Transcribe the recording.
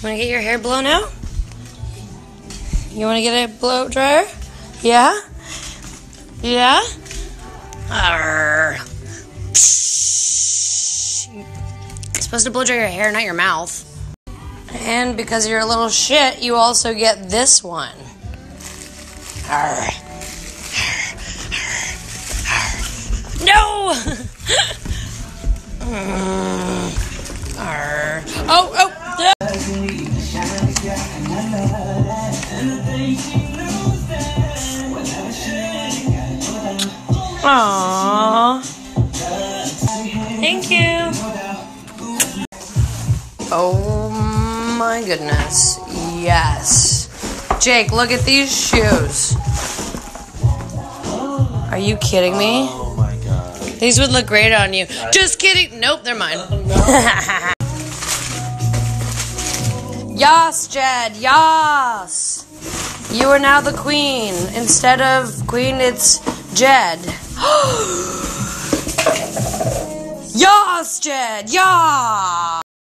Want to get your hair blown out? You want to get a blow dryer? Yeah? Yeah? Arr. You're supposed to blow dry your hair, not your mouth. And because you're a little shit, you also get this one. Arr. No! Arr. Oh! Yeah. Aww. Thank you. Oh my goodness. Yes. Jake, look at these shoes. Are you kidding me? Oh my god. These would look great on you. Just kidding. Nope, they're mine. Yas, Jed. Yas. You are now the queen. Instead of queen, it's Jed. Yas, Jed. Yas.